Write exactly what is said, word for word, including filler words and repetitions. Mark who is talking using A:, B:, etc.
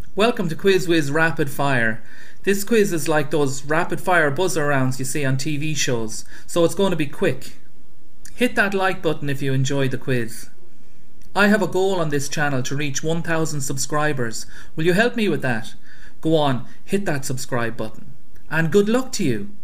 A: Welcome to Quiz Wiz Rapid Fire. This quiz is like those rapid fire buzzer rounds you see on T V shows, so it's going to be quick. Hit that like button if you enjoyed the quiz. I have a goal on this channel to reach one thousand subscribers. Will you help me with that? Go on, hit that subscribe button. And good luck to you.